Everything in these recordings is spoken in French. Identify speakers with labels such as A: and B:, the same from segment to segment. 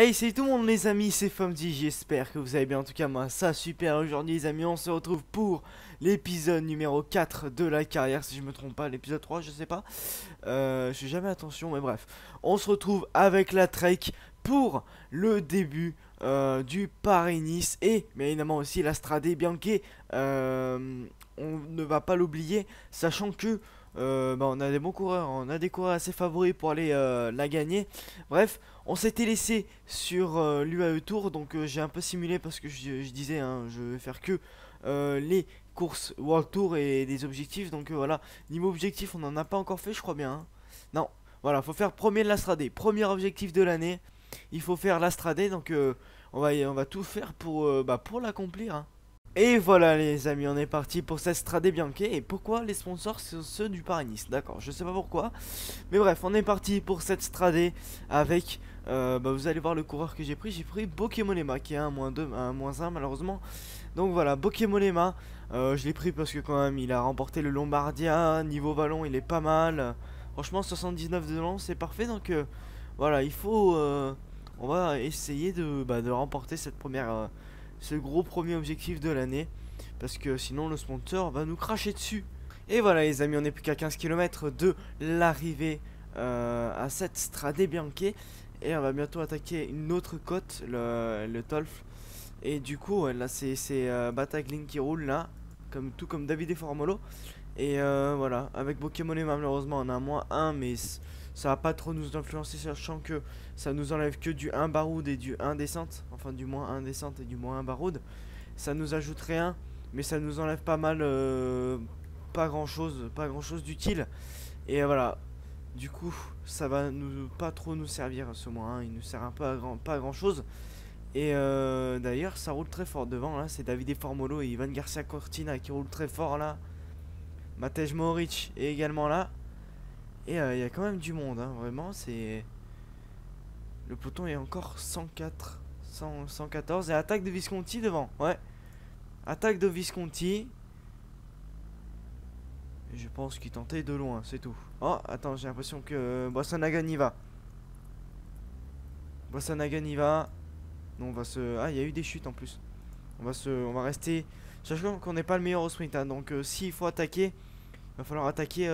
A: Hey, salut tout le monde les amis, c'est Fomzy, j'espère que vous allez bien. En tout cas moi ça super. Aujourd'hui les amis, on se retrouve pour l'épisode numéro 4 de la carrière, si je me trompe pas, l'épisode 3 je sais pas. Je fais jamais attention, mais bref. On se retrouve avec la Trek pour le début du Paris-Nice et bien évidemment aussi la Strade Bianche. On ne va pas l'oublier, sachant que on a des bons coureurs, on a des coureurs assez favoris pour aller la gagner. Bref, on s'était laissé sur l'UAE Tour, donc j'ai un peu simulé parce que je disais, hein, je vais faire que les courses World Tour et des objectifs. Donc voilà, niveau objectif, on n'en a pas encore fait, je crois bien. Hein. Non, voilà, faut faire premier de la Strade, premier objectif de l'année. Il faut faire la Strade, donc on va tout faire pour l'accomplir. Hein. Et voilà les amis, on est parti pour cette Strade Bianche. Et pourquoi les sponsors sont ceux du Paris-Nice? D'accord, je sais pas pourquoi. Mais bref, on est parti pour cette Strade avec, vous allez voir le coureur que j'ai pris Bokemolema qui est un -2, un -1 malheureusement. Donc voilà, Bokemolema, je l'ai pris parce que quand même il a remporté le Lombardia, niveau ballon il est pas mal. Franchement 79 de long c'est parfait, donc voilà, il faut, on va essayer de remporter cette première... ce gros premier objectif de l'année, parce que sinon le sponsor va nous cracher dessus. Et voilà les amis, on n'est plus qu'à 15 km de l'arrivée à cette Strade Bianche. Et on va bientôt attaquer une autre côte, le Tolf. Et du coup là c'est Bataglin qui roule là, tout comme Davide Formolo. Et voilà, avec Bokemolema malheureusement on a un -1, mais ça va pas trop nous influencer, sachant que ça nous enlève que du 1 baroud et du 1 descente. Enfin du -1 descente et du -1 baroud. Ça nous ajouterait 1, mais ça nous enlève pas mal, pas grand chose d'utile. Et voilà, du coup ça va pas trop nous servir ce -1, il nous sert un peu à pas à grand chose. Et d'ailleurs ça roule très fort devant là, c'est Davide Formolo et Ivan Garcia Cortina qui roulent très fort là. Matej Mohoric est également là. Et il y a quand même du monde, hein, vraiment, c'est... Le peloton est encore 114. Et attaque de Visconti devant, ouais. Attaque de Visconti. Et je pense qu'il tentait de loin, c'est tout. Oh, attends, j'ai l'impression que Boissanagan y va. Boissanagan y va. Non, on va se... Ah, il y a eu des chutes en plus. On va rester... Sachant qu'on n'est pas le meilleur au sprint, hein, donc s'il faut attaquer, il va falloir attaquer...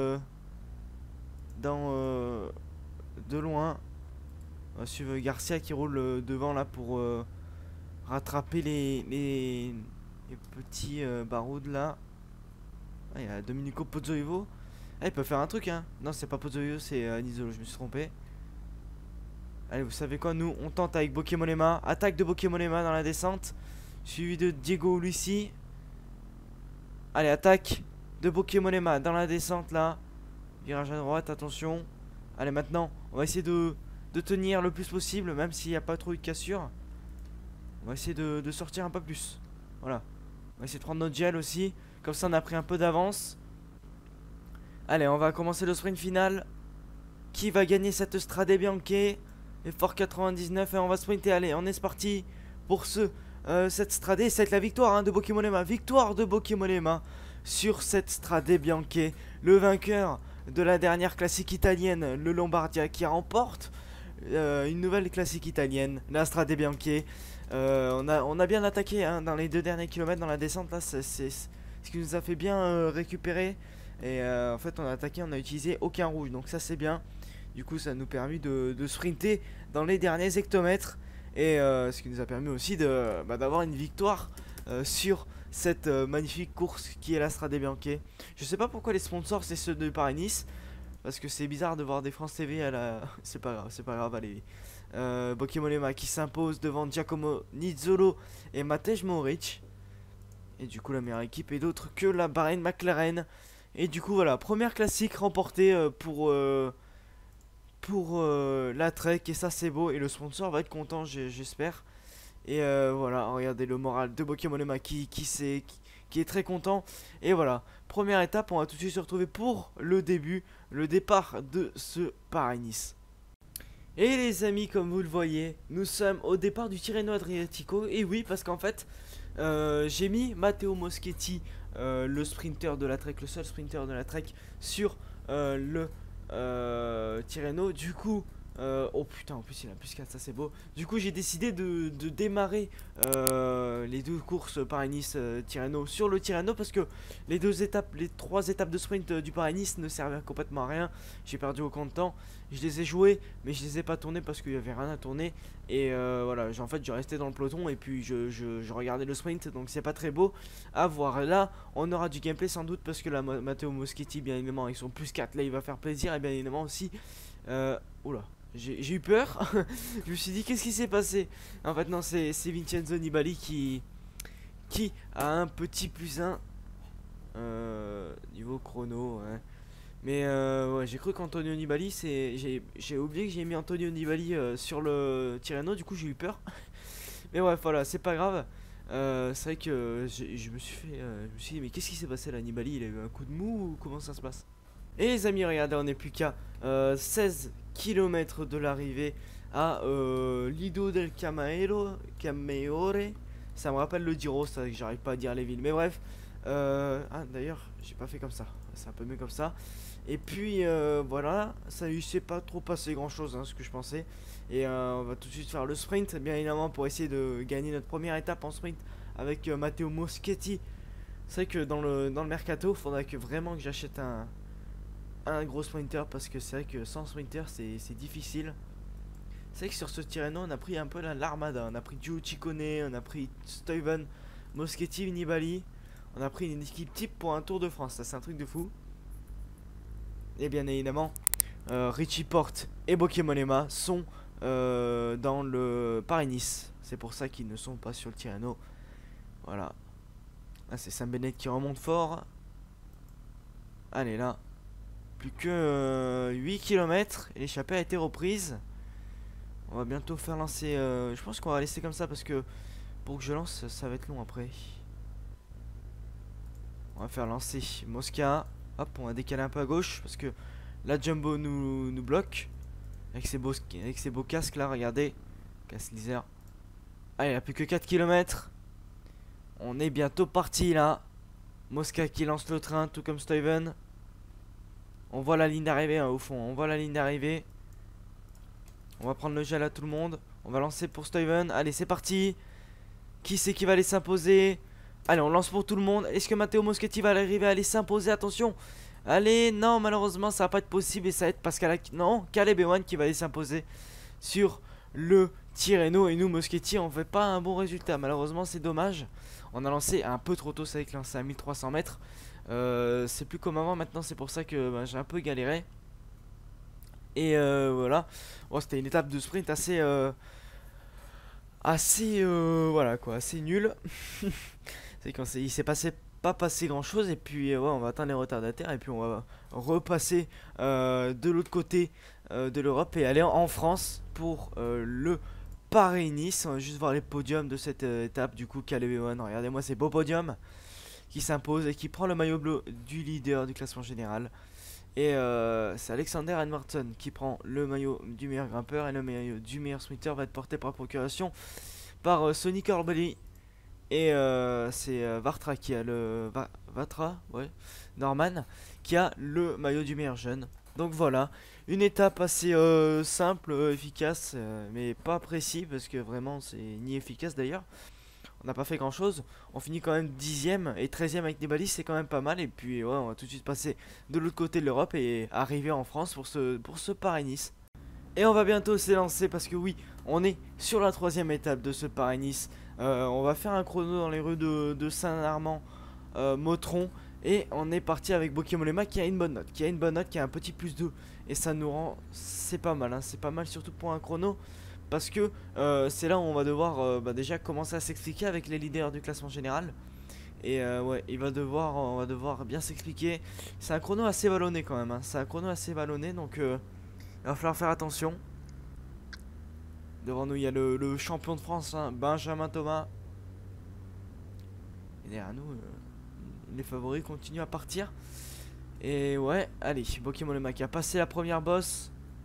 A: de loin. On va suivre Garcia qui roule devant là pour rattraper les petits barouds là. Ah, il y a Domenico Pozzovivo. Ah, il peut faire un truc, hein. Non, c'est pas Pozzovivo, c'est Anisolo, je me suis trompé. Allez, vous savez quoi, nous on tente avec Bokemolema. Attaque de Bokemolema dans la descente, suivi de Diego Ulissi. Allez, attaque de Bokemolema dans la descente là. Virage à droite, attention. Allez, maintenant, on va essayer de tenir le plus possible, même s'il n'y a pas trop eu de cassure. On va essayer de sortir un peu plus. Voilà. On va essayer de prendre notre gel aussi. Comme ça, on a pris un peu d'avance. Allez, on va commencer le sprint final. Qui va gagner cette Strade Bianche? Effort 99 et on va sprinter. Allez, on est parti pour cette Strade. C'est la victoire, hein, de Bokemolema. Victoire de Bokemolema sur cette Strade Bianche. Le vainqueur de la dernière classique italienne, le Lombardia, qui remporte une nouvelle classique italienne, la Strade Bianche. On a bien attaqué, hein, dans les 2 derniers kilomètres dans la descente là, c'est ce qui nous a fait bien récupérer. Et en fait on a attaqué, on n'a utilisé aucun rouge, donc ça c'est bien. Du coup ça nous a permis de sprinter dans les derniers hectomètres. Et ce qui nous a permis aussi d'avoir une victoire sur cette magnifique course qui est la Strade Bianche. Je sais pas pourquoi les sponsors c'est ceux de Paris-Nice, parce que c'est bizarre de voir des France TV à la... c'est pas grave, allez. Bokemolema qui s'impose devant Giacomo Nizzolo et Matej Mohoric. Et du coup la meilleure équipe est d'autre que la Bahrain McLaren. Et du coup voilà, première classique remportée pour la Trek, et ça c'est beau, et le sponsor va être content, j'espère. Et voilà, regardez le moral de Bokemolema qui est très content. Et voilà, première étape, on va tout de suite se retrouver pour le départ de ce Paris-Nice. Et les amis, comme vous le voyez, nous sommes au départ du Tirreno Adriatico. Et oui, parce qu'en fait, j'ai mis Matteo Moschetti, le sprinter de la Trek, le seul sprinter de la Trek, sur le Tirreno. Du coup, Oh putain, en plus il a plus 4, ça c'est beau. Du coup j'ai décidé de démarrer les deux courses Paris-Nice Tirreno sur le Tirreno, parce que les trois étapes de sprint du Paris-Nice ne servaient complètement à rien. J'ai perdu aucun de temps. Je les ai jouées mais je les ai pas tournées parce qu'il y avait rien à tourner. Et voilà, en fait je restais dans le peloton et puis je regardais le sprint, donc c'est pas très beau à voir. Là on aura du gameplay sans doute, parce que là Matteo Moschetti bien évidemment avec son plus 4 là il va faire plaisir. Et bien évidemment aussi oula, j'ai eu peur. Je me suis dit qu'est-ce qui s'est passé. En fait non, c'est Vincenzo Nibali qui a un petit plus 1 niveau chrono, ouais. Mais ouais, j'ai cru qu'Antonio Nibali j'ai oublié que j'ai mis Antonio Nibali sur le Tirreno, du coup j'ai eu peur. Mais ouais voilà, c'est pas grave. C'est vrai que je me suis dit mais qu'est-ce qui s'est passé là, Nibali il a eu un coup de mou ou comment ça se passe? Et les amis, regardez, on n'est plus qu'à 16 km de l'arrivée à Lido del Camaiore. Ça me rappelle le Giro, ça que j'arrive pas à dire les villes. Mais bref, ah d'ailleurs, j'ai pas fait comme ça. C'est un peu mieux comme ça. Et puis voilà, ça lui s'est pas trop passé grand chose, hein, ce que je pensais. Et on va tout de suite faire le sprint, bien évidemment, pour essayer de gagner notre première étape en sprint avec Matteo Moschetti. C'est vrai que dans le mercato, il faudrait que vraiment que j'achète un gros sprinter, parce que c'est vrai que sans sprinter c'est difficile. C'est vrai que sur ce Tirreno on a pris un peu l'armada. On a pris Gio Ciccone, on a pris Stuyven, Moschetti, Nibali. On a pris une équipe type pour un Tour de France, ça c'est un truc de fou. Et bien évidemment Richie Porte et Bauke Mollema sont dans le Paris-Nice. C'est pour ça qu'ils ne sont pas sur le Tirreno. Voilà. Là c'est Sam Bennett qui remonte fort. Allez là, plus que 8 km et l'échappée a été reprise. On va bientôt faire lancer. Je pense qu'on va laisser comme ça, parce que pour que je lance, ça va être long après. On va faire lancer Mosca. Hop, on va décaler un peu à gauche parce que la Jumbo nous bloque. Avec ses beaux casques là, regardez. Casse lisère. Allez, il n'y a plus que 4 km. On est bientôt parti là. Mosca qui lance le train, tout comme Stuyven. On voit la ligne d'arrivée hein, au fond, on voit la ligne d'arrivée. On va prendre le gel à tout le monde. On va lancer pour Stuyven. Allez, c'est parti. Qui c'est qui va aller s'imposer? Allez, on lance pour tout le monde. Est-ce que Matteo Moschetti va arriver à aller s'imposer? Attention. Allez, non, malheureusement, ça va pas être possible. Et ça va être Pascal... Non, Caleb Ewan qui va aller s'imposer sur le Tirreno. Et nous, Moschetti, on fait pas un bon résultat. Malheureusement, c'est dommage. On a lancé un peu trop tôt. C'est vrai que lancé à 1300 mètres. C'est plus comme avant maintenant, c'est pour ça que j'ai un peu galéré. Et voilà. Bon, c'était une étape de sprint assez voilà quoi, assez nul. C'est quand il s'est pas passé grand chose. Et puis ouais, on va atteindre les retardataires. Et puis on va repasser de l'autre côté de l'Europe et aller en France pour le Paris-Nice. On va juste voir les podiums de cette étape. Du coup, Caleb Ewan, regardez-moi ces beaux podiums, qui s'impose et qui prend le maillot bleu du leader du classement général. Et c'est Alexander Edmondson qui prend le maillot du meilleur grimpeur, et le maillot du meilleur sprinter va être porté par procuration par Sonny Corbelli. Et c'est Vartra qui a Norman qui a le maillot du meilleur jeune. Donc voilà, une étape assez simple, efficace, mais pas précis, parce que vraiment c'est ni efficace d'ailleurs. On n'a pas fait grand chose. On finit quand même 10ème et 13ème avec Nibali, c'est quand même pas mal. Et puis ouais, on va tout de suite passer de l'autre côté de l'Europe et arriver en France pour ce Paris-Nice. Et on va bientôt s'élancer, parce que oui, on est sur la 3ème étape de ce Paris-Nice. On va faire un chrono dans les rues de Saint-Armand, Motron. Et on est parti avec Bauke Mollema qui a une bonne note, qui a un petit plus 2. Et ça nous rend... C'est pas mal, hein, c'est pas mal surtout pour un chrono. Parce que c'est là où on va devoir déjà commencer à s'expliquer avec les leaders du classement général. Et ouais, on va devoir bien s'expliquer. C'est un chrono assez vallonné quand même, hein. C'est un chrono assez vallonné, donc il va falloir faire attention. Devant nous, il y a le champion de France, hein, Benjamin Thomas. Et derrière nous, les favoris continuent à partir. Et ouais, allez, Bauke Mollema qui a passé la première bosse.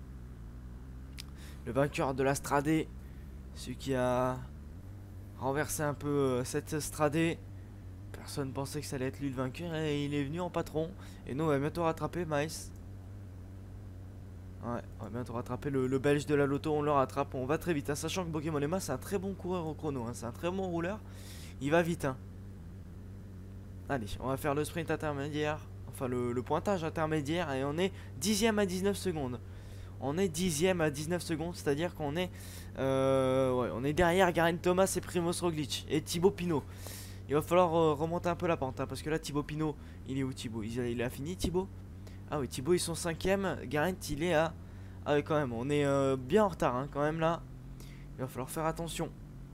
A: Le vainqueur de la Stradé, celui qui a renversé un peu cette Stradé. Personne pensait que ça allait être lui le vainqueur, et il est venu en patron. Et nous on va bientôt rattraper Maes. Ouais, on va bientôt rattraper le Belge de la Loto, on le rattrape, on va très vite, hein, sachant que Pokémon c'est un très bon coureur au chrono, hein, c'est un très bon rouleur, il va vite. Hein. Allez, on va faire le sprint intermédiaire, enfin le pointage intermédiaire, et on est 10ème à 19 secondes. On est 10ème à 19 secondes, c'est-à-dire qu'on est, ouais, on est derrière Geraint Thomas et Primoz Roglic et Thibaut Pinot. Il va falloir remonter un peu la pente, hein, parce que là Thibaut Pinot, il est où Thibaut, il a fini Thibaut? Ah oui, Thibaut ils sont 5ème, Geraint il est à... Ah oui quand même, on est bien en retard hein, quand même là. Il va falloir faire attention.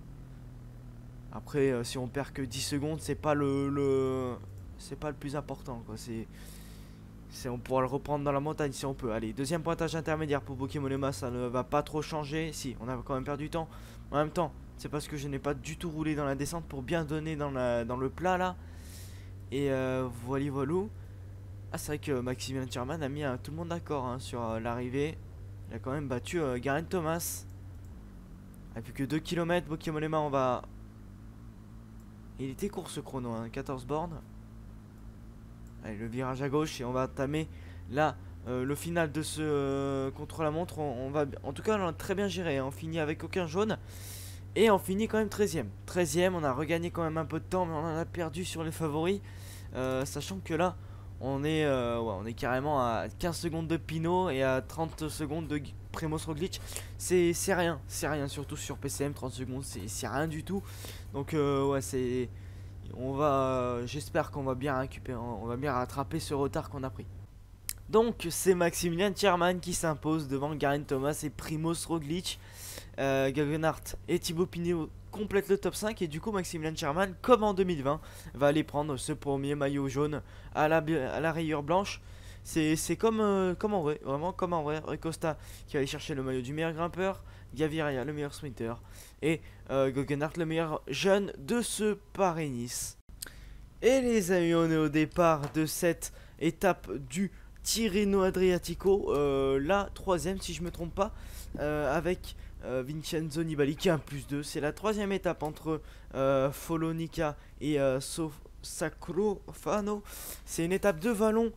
A: Après si on perd que 10 secondes, c'est pas c'est pas le plus important quoi, on pourra le reprendre dans la montagne si on peut. Allez, deuxième pointage intermédiaire pour Pokémon, ça ne va pas trop changer. Si, on a quand même perdu du temps. En même temps, c'est parce que je n'ai pas du tout roulé dans la descente pour bien donner dans le plat là. Et voilà voilou. Ah, c'est vrai que Maximilian Sherman a mis tout le monde d'accord hein, sur l'arrivée. Il a quand même battu Geraint Thomas. Il n'y a plus que 2 km. Pokémon, on va... Il était court ce chrono, hein, 14 bornes. Allez, le virage à gauche et on va entamer là le final de ce contre-la-montre. On va, en tout cas, on a très bien géré. Hein. On finit avec aucun jaune et on finit quand même 13ème. 13ème, on a regagné quand même un peu de temps, mais on en a perdu sur les favoris. Sachant que là, on est carrément à 15 secondes de Pinot et à 30 secondes de Primoz Roglic. C'est rien, surtout sur PCM. 30 secondes, c'est rien du tout. Donc, ouais, c'est. J'espère qu'on va bien récupérer, on va bien rattraper ce retard qu'on a pris. Donc c'est Maximilian Sherman qui s'impose devant Geraint Thomas et Primoz Roglic. Gegenhardt et Thibaut Pinot complètent le top 5 et du coup Maximilian Sherman, comme en 2020, va aller prendre ce premier maillot jaune à la rayure blanche. C'est comme en vrai, vraiment comme en vrai. Rui Costa qui va aller chercher le maillot du meilleur grimpeur, Gaviria le meilleur sprinter et Gegenhardt le meilleur jeune de ce Paris-Nice. Et les amis, on est au départ de cette étape du Tirreno Adriatico, la troisième si je me trompe pas, avec Vincenzo Nibali qui a un +2. C'est la troisième étape entre Follonica et Sacrofano. C'est une étape de vallon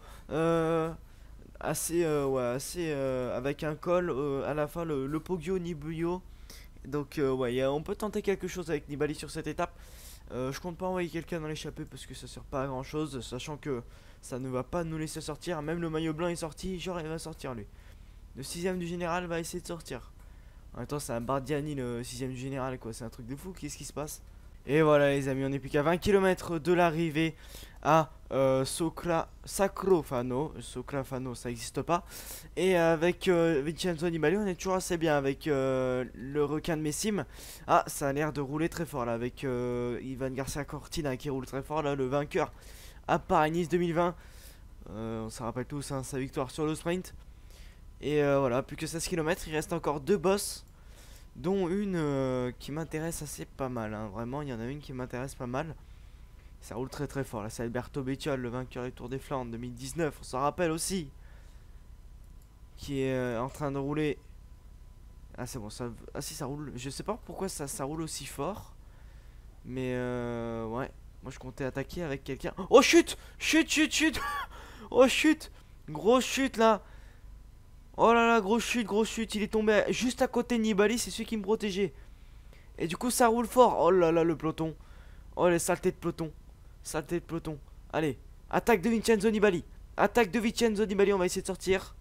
A: avec un col à la fin, le Poggio Nibuio. Donc ouais, on peut tenter quelque chose avec Nibali sur cette étape. Je compte pas envoyer quelqu'un dans l'échappée parce que ça sert pas à grand chose, sachant que ça ne va pas nous laisser sortir. Même le maillot blanc est sorti, genre il va sortir lui. Le 6ème du général va essayer de sortir. En même temps c'est un Bardiani le 6ème du général quoi, c'est un truc de fou, qu'est-ce qui se passe? Et voilà les amis, on est plus qu'à 20 km de l'arrivée à Sacrofano. Sacrofano ça n'existe pas. Et avec Vincenzo Nibali on est toujours assez bien avec le requin de Messim. Ah ça a l'air de rouler très fort là avec Ivan Garcia Cortina qui roule très fort là, le vainqueur à Paris-Nice 2020. On se rappelle tous hein, sa victoire sur le sprint. Et voilà, plus que 16 km, il reste encore 2 bosses. Dont une qui m'intéresse assez pas mal hein. Vraiment il y en a une qui m'intéresse pas mal. Ça roule très très fort là, c'est Alberto Bettiol, le vainqueur du Tour des Flandres 2019, on s'en rappelle aussi. Qui est en train de rouler. Ah c'est bon, ah si ça roule, je sais pas pourquoi ça roule aussi fort. Mais ouais, moi je comptais attaquer avec quelqu'un. Oh chute. Chute. Oh chute. Grosse chute là. Oh là là, grosse chute, il est tombé juste à côté de Nibali, c'est celui qui me protégeait. Et du coup ça roule fort. Oh là là le peloton. Oh les saletés de peloton. Allez, attaque de Vincenzo Nibali. On va essayer de sortir.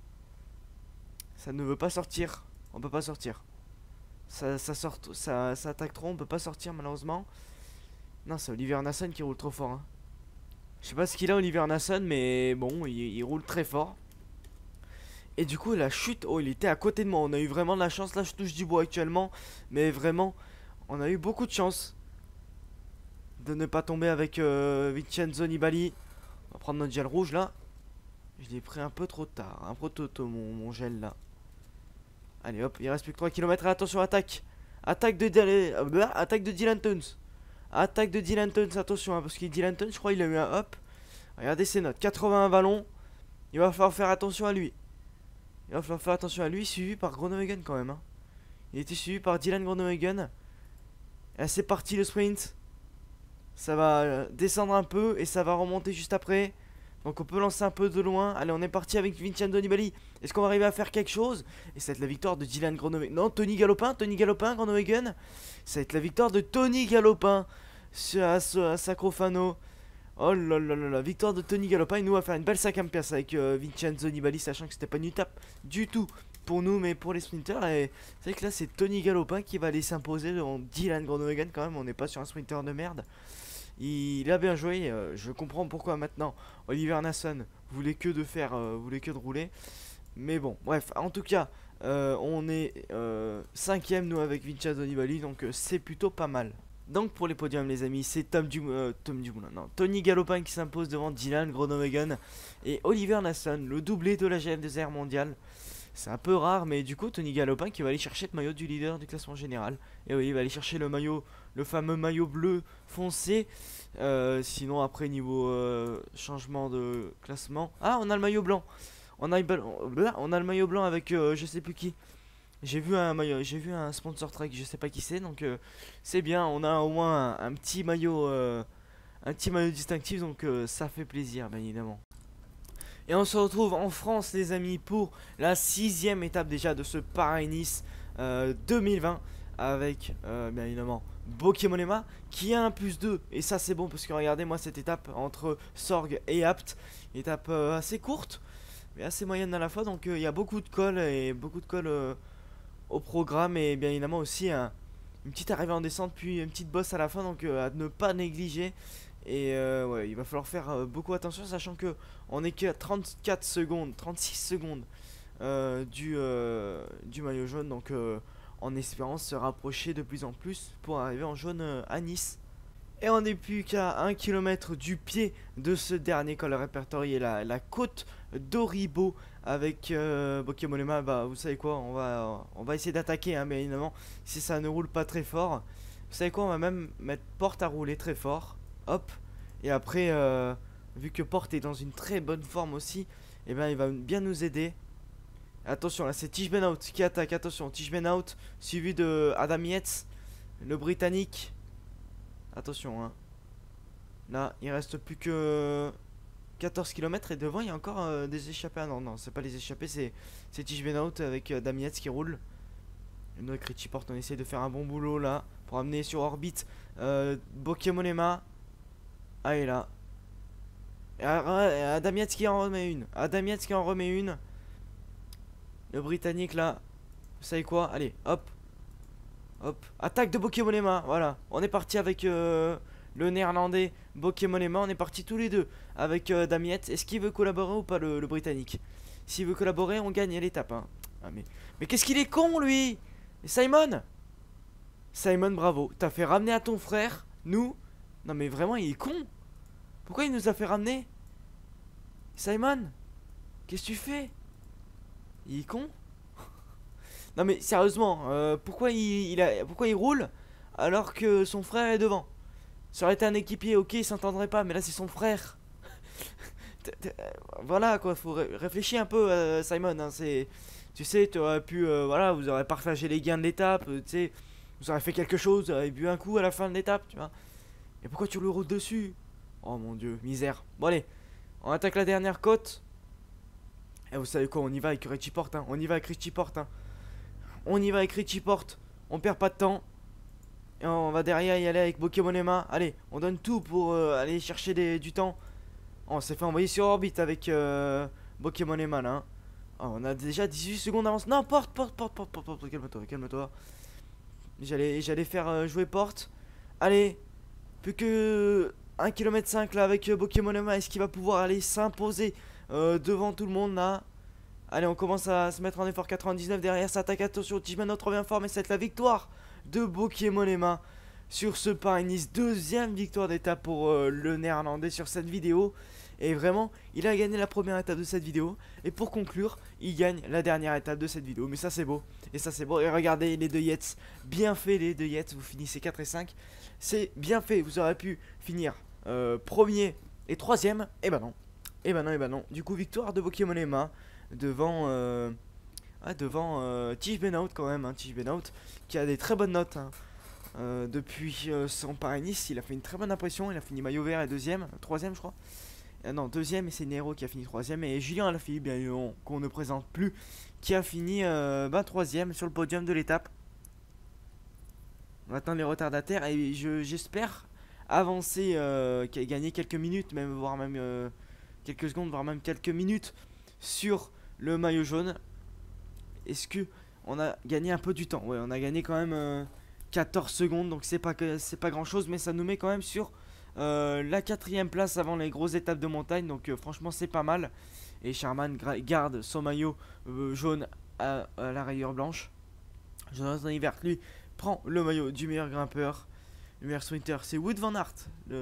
A: Ça ne veut pas sortir. On peut pas sortir. Ça attaque trop, on peut pas sortir malheureusement. Non, c'est Oliver Nassen qui roule trop fort hein. Je sais pas ce qu'il a Oliver Nassen, mais bon, il roule très fort. Et du coup la chute, oh il était à côté de moi. On a eu vraiment de la chance, là je touche du bois actuellement. Mais vraiment, on a eu beaucoup de chance de ne pas tomber avec Vincenzo Nibali. On va prendre notre gel rouge là. Je l'ai pris un peu trop tard, un peu trop mon gel là. Allez hop, il reste plus que 3 km. Attention, attaque. Attaque de Dylan Teuns. Attention hein, parce que Dylan Teuns je crois il a eu un hop. Regardez ses notes, 81 vallons. Il va falloir faire attention à lui. Suivi par Groenewegen quand même hein. Il était suivi par Dylan Groenewegen. Et c'est parti le sprint. Ça va descendre un peu et ça va remonter juste après. Donc on peut lancer un peu de loin. Allez, on est parti avec Vincenzo Nibali. Est-ce qu'on va arriver à faire quelque chose? Et ça va être la victoire de Dylan Groenewegen. Non, Tony Galopin, Groenewegen. Ça va être la victoire de Tony Galopin à Sacrofano. Oh là là là là, victoire de Tony Galopin. Il nous va faire une belle 5ème place avec Vincenzo Nibali, sachant que c'était pas une étape du tout pour nous, mais pour les sprinters. Et c'est vrai que là, c'est Tony Galopin qui va aller s'imposer devant Dylan Groenewegen quand même. On n'est pas sur un sprinter de merde. Il a bien joué, je comprends pourquoi maintenant Oliver Nassen voulait que de rouler. Mais bon, bref, en tout cas, on est 5ème nous avec Vincenzo Nibali, donc c'est plutôt pas mal. Donc pour les podiums les amis, c'est Tony Galopin qui s'impose devant Dylan Groenewegen et Oliver Nassen, le doublé de la GF2R mondiale. C'est un peu rare, mais du coup Tony Galopin qui va aller chercher le maillot du leader du classement général. Et oui, il va aller chercher le maillot, le fameux maillot bleu foncé. Sinon après niveau changement de classement, ah on a le maillot blanc. On a le maillot blanc avec je sais plus qui. J'ai vu un sponsor Trek, je sais pas qui c'est, donc c'est bien. On a au moins un petit maillot distinctif, donc ça fait plaisir bien évidemment. Et on se retrouve en France les amis pour la 6ème étape déjà de ce Paris-Nice 2020 avec bien évidemment Bokemolema qui a un +2 et ça c'est bon parce que regardez moi cette étape entre Sorgues et Apt, étape assez courte mais assez moyenne à la fois, donc il y a beaucoup de cols au programme et bien évidemment aussi une petite arrivée en descente puis une petite bosse à la fin, donc à ne pas négliger. Et ouais, il va falloir faire beaucoup attention, sachant que on est que à 36 secondes du maillot jaune, donc en espérant se rapprocher de plus en plus pour arriver en jaune à Nice. Et on n'est plus qu'à 1 km du pied de ce dernier col répertorié, la côte d'Oribo avec Bokemolema. Bah vous savez quoi, on va essayer d'attaquer hein, bien évidemment, si ça ne roule pas très fort. Vous savez quoi, on va même mettre Porte à rouler très fort. Hop. Et après, vu que Porte est dans une très bonne forme aussi, et ben il va bien nous aider. Attention, là c'est Tish Benoot qui attaque. Attention, Tish Benoot suivi de Adam Yates, le Britannique. Attention, hein. Là, il reste plus que 14 km et devant il y a encore des échappés. Ah non, non, c'est pas les échappés, c'est Tish Benoot avec Adam Yates qui roule. Et nous avec Richie Porte, on essaie de faire un bon boulot là pour amener sur orbite Bokemolema. Ah, et là. Adam Yates qui en remet une. Le Britannique là. Vous savez quoi? Allez, hop. Hop. Attaque de Bokemolema. Voilà. On est parti avec le néerlandais Bokemolema. On est parti tous les deux avec Adam Yates. Est-ce qu'il veut collaborer ou pas le Britannique? S'il veut collaborer, on gagne l'étape. Hein. Ah, mais qu'est-ce qu'il est con lui! Et Simon, bravo. T'as fait ramener à ton frère. Nous. Non mais vraiment il est con. Pourquoi il nous a fait ramener? Simon, qu'est-ce que tu fais? Il est con. Non mais sérieusement, pourquoi il roule alors que son frère est devant? Ça aurait été un équipier, ok, il s'entendrait pas, mais là c'est son frère. Voilà quoi, faut réfléchir un peu Simon, hein, tu sais, tu aurais pu, voilà, vous aurez partagé les gains de l'étape, tu sais, vous aurez fait quelque chose, vous aurez bu un coup à la fin de l'étape, tu vois. Et pourquoi tu le roules dessus? Oh mon dieu, misère. Bon allez, on attaque la dernière côte. Et vous savez quoi, on y va avec Richie Porte, hein. On y va avec Richie Porte, on perd pas de temps. Et on va derrière y aller avec Bokemolema. Allez, on donne tout pour aller chercher du temps. Oh, on s'est fait envoyer sur orbite avec Bokemolema là, hein. Oh, on a déjà 18 secondes d'avance. Non, porte, calme-toi. J'allais faire jouer Porte. Allez, plus que 1,5 km là avec Bokemolema. Est-ce qu'il va pouvoir aller s'imposer devant tout le monde là? Allez, on commence à se mettre en effort. 99 derrière, ça attaque. Attention, Tish Benoot revient fort, mais c'est la victoire de Bokemolema sur ce Paris-Nice. Deuxième victoire d'étape pour le néerlandais sur cette vidéo. Et vraiment, il a gagné la première étape de cette vidéo. Et pour conclure, il gagne la dernière étape de cette vidéo. Mais ça c'est beau. Et ça c'est beau. Et regardez les deux Yates. Bien fait les deux Yates. Vous finissez 4 et 5. C'est bien fait. Vous aurez pu finir premier et troisième. Et bah non. Du coup, victoire de Bokemolema devant Tish Benoot quand même. Hein, Tish Benoot qui a des très bonnes notes. Hein. Depuis son Paris-Nice, il a fait une très bonne impression. Il a fini maillot vert et troisième je crois. Non, deuxième, et c'est Nero qui a fini troisième. Et Julien Alaphilippe, bien qu'on ne présente plus, qui a fini troisième sur le podium de l'étape. On attend les retardataires et j'espère avancer, gagner quelques minutes, même voire même quelques secondes, voire même quelques minutes sur le maillot jaune. Est-ce que on a gagné un peu du temps? Ouais, on a gagné quand même 14 secondes, donc c'est pas grand chose, mais ça nous met quand même sur la quatrième place avant les grosses étapes de montagne, donc franchement c'est pas mal. Et Sherman garde son maillot jaune à la rayure blanche. Jonathan Evert, lui, prend le maillot du meilleur grimpeur. Le meilleur sprinter, c'est Wout van Aert,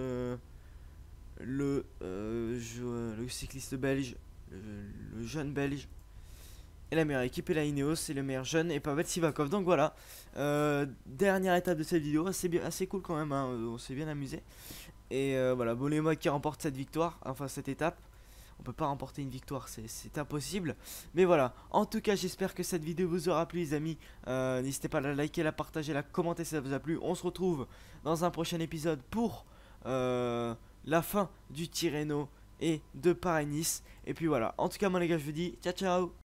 A: le cycliste belge, le jeune belge. Et la meilleure équipe est la Ineos, c'est le meilleur jeune et Pavel Sivakov. Donc voilà, dernière étape de cette vidéo, assez cool quand même, hein, on s'est bien amusé. Et voilà, Bonema qui remporte cette victoire, enfin cette étape. On peut pas remporter une victoire, c'est impossible. Mais voilà, en tout cas j'espère que cette vidéo vous aura plu les amis. N'hésitez pas à la liker, la partager, la commenter si ça vous a plu. On se retrouve dans un prochain épisode pour la fin du Tirreno et de Paris-Nice. Et puis voilà, en tout cas moi les gars je vous dis ciao ciao.